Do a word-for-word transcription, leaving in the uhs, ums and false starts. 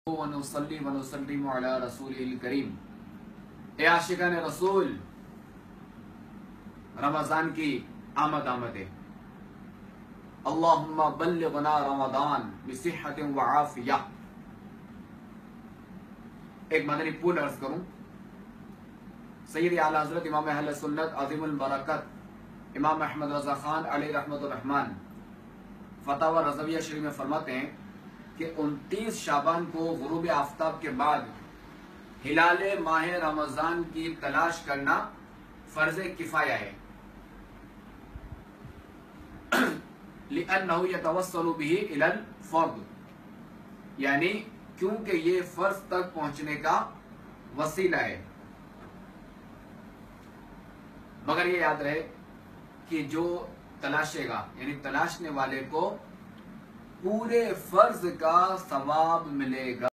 ونصلی ونسلم علی رسول الکریم۔ اے عاشقان رسول، رمضان کی آمد آمد ہے۔ اللہم بلغنا رمضان بصحت وعافیہ۔ ایک مدنی پھول عرض کروں۔ سید اعلی حضرت امام اہل سنت عظیم البرکت امام احمد رضا خان علیہ رحمت الرحمن فتاوی رضویہ شریف میں فرماتے ہیں کہ انتیس شعبان کو غروب آفتاب کے بعد ہلال ماہ رمضان کی تلاش کرنا فرض کفایہ ہے، لِأَنَّهُ يَتَوَسَّلُ بِهِ إِلَى الْفَرْضِ، یعنی کیونکہ یہ فرض تک پہنچنے کا وسیلہ ہے۔ مگر یہ یاد رہے کہ جو تلاشے گا یعنی تلاشنے والے کو پورے فرض کا ثواب ملے گا۔